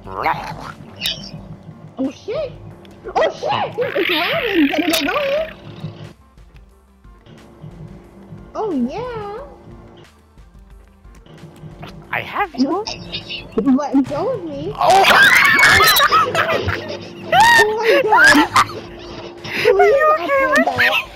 Oh shit! Oh shit! It's raining! Get it away! Oh yeah! I have you. Let go of me! Oh! Oh my god! Are you Please okay upload with that!